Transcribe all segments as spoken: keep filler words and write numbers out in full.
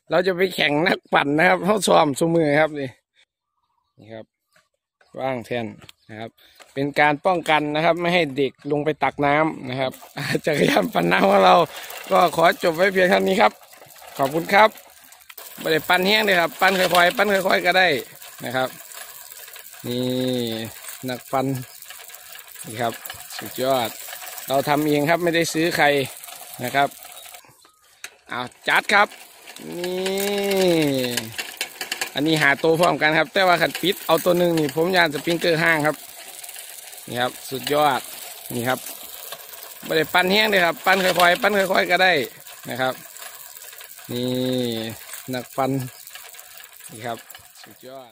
เราจะไปแข่งนักปั่นนะครับเขาซ้อมสู้มือครับนี่นี่ครับว่างแทนนะครับเป็นการป้องกันนะครับไม่ให้เด็กลงไปตักน้ำนะครับจักรยานปั่นน้ำของเราก็ขอจบไว้เพียงเท่านี้ครับขอบคุณครับไม่ได้ปั่นแห้งเลยครับปั่นค่อยๆปั่นค่อยๆก็ได้นะครับนี่นักปั่นนี่ครับสุดยอดเราทำเองครับไม่ได้ซื้อใครนะครับเอาจัดครับนี่อันนี้หาตัวพร้อมกันครับแต่ว่าขัดปิดเอาตัวหนึ่งนี่ผมยานสปริงเกอร์ห้างครับนี่ครับสุดยอดนี่ครับไม่ได้ปั้นแห้งเลยครับปั้นค่อยๆปั้นค่อยๆก็ได้นะครับนี่นักปั้นนี่ครับสุดยอด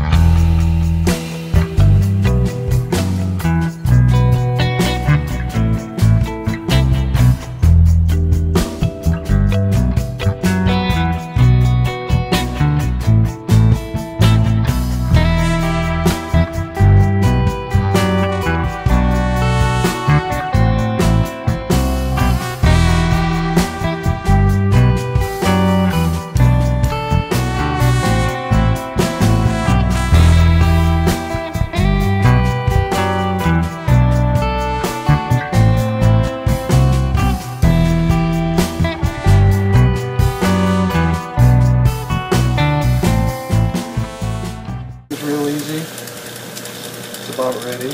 About ready.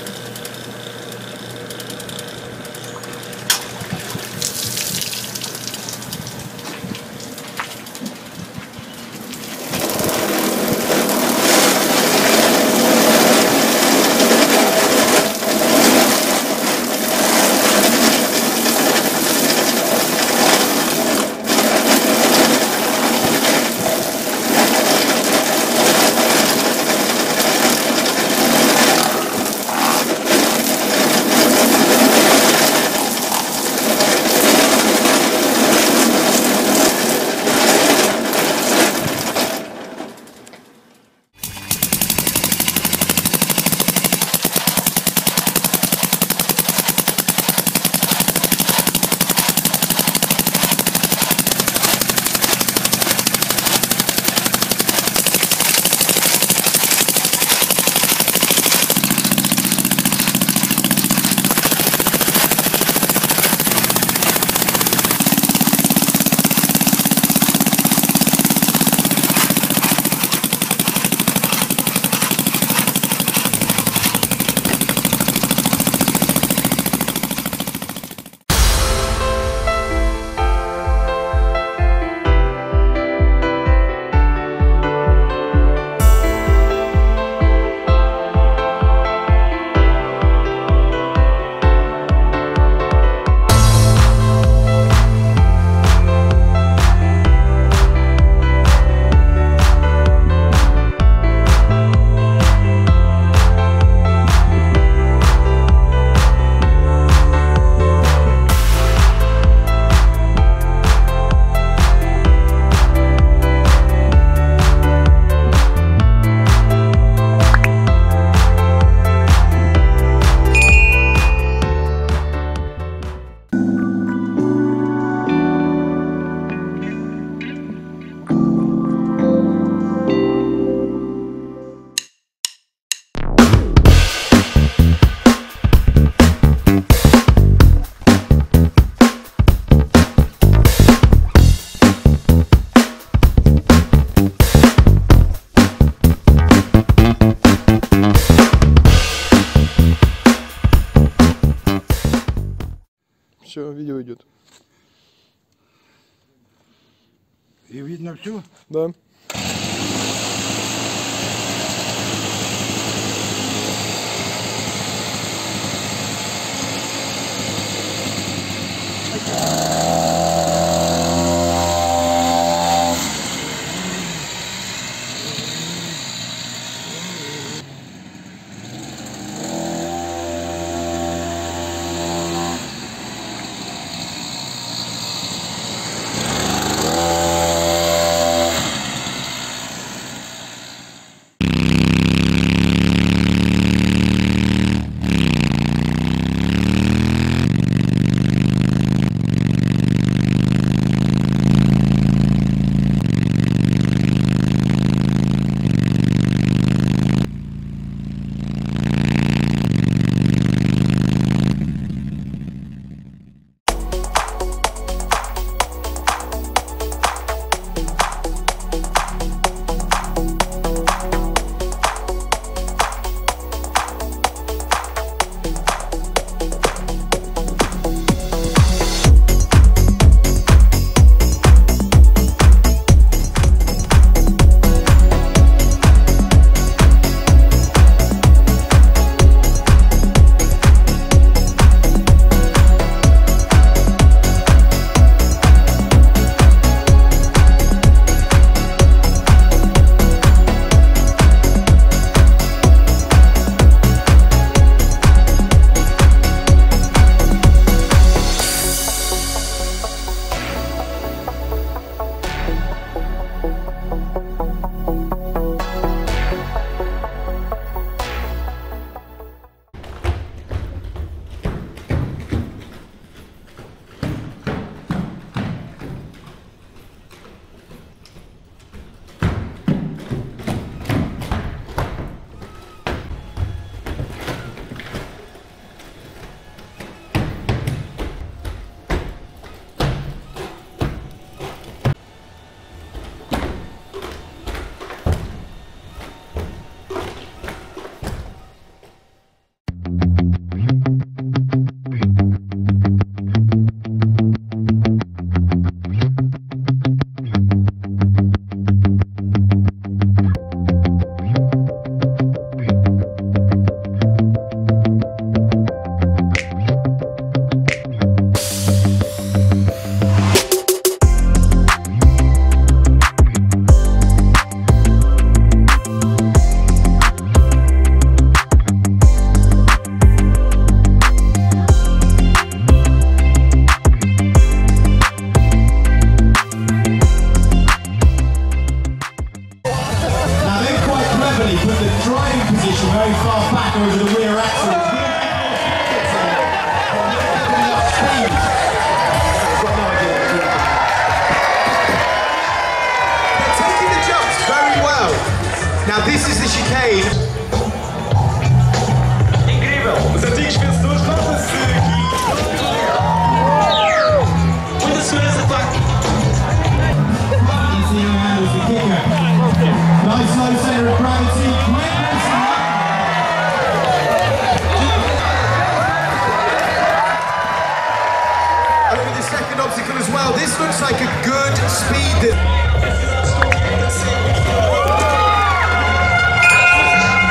Все, видео идет. И видно все? Да. half back over the rear axle. They're taking the jumps very well. Now this is the chicane. Incrível. Senti que os vencedores nota-se aqui. Muita segurança, claro. Nice low center of gravity. Over the second obstacle as well. This looks like a good speed.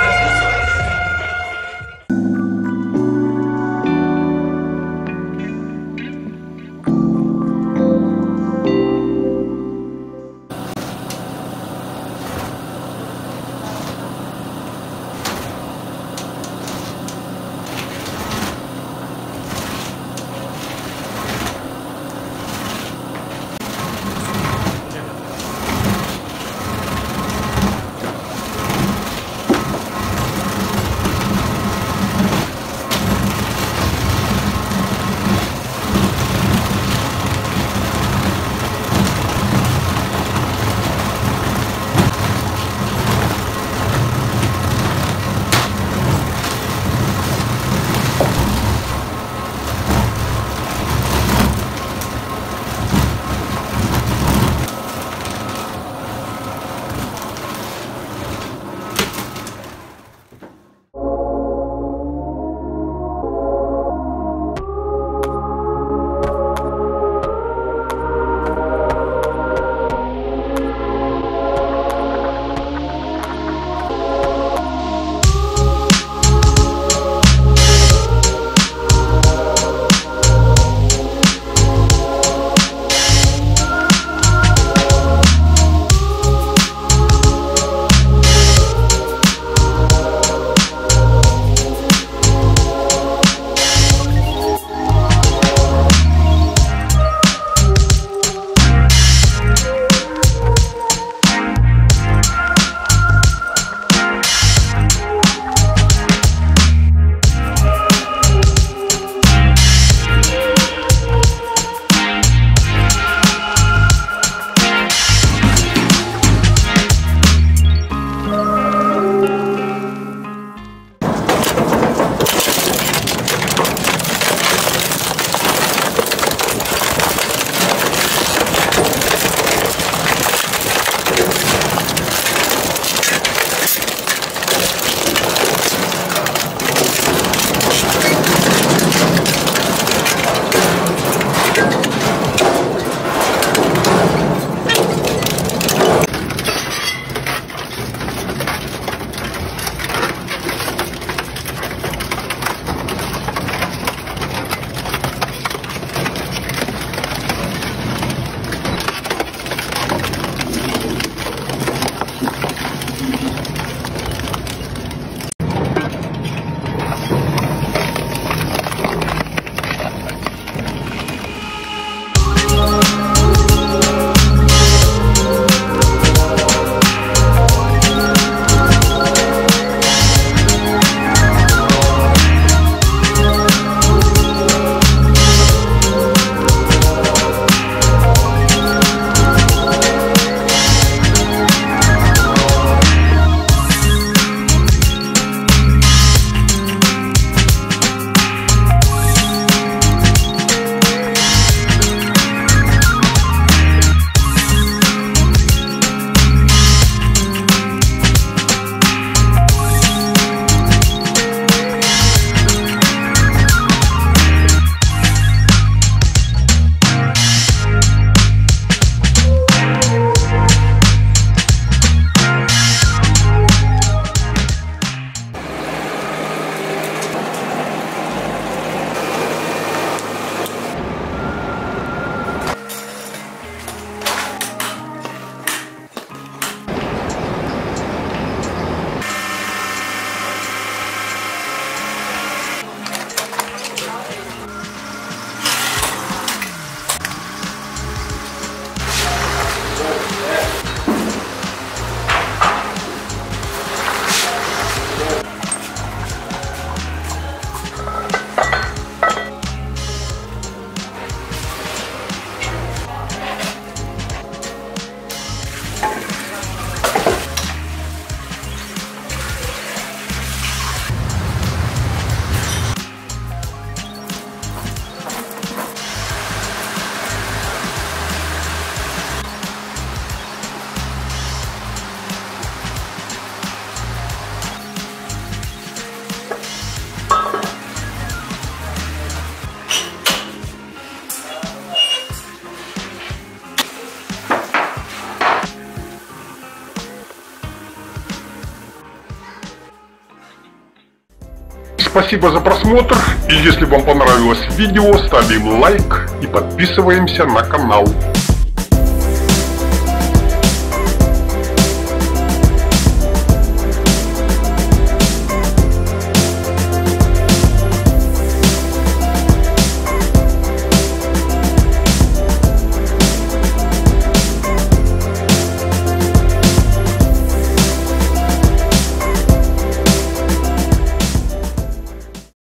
спасибо за просмотр. И если вам понравилось видео, ставим лайк и подписываемся на канал.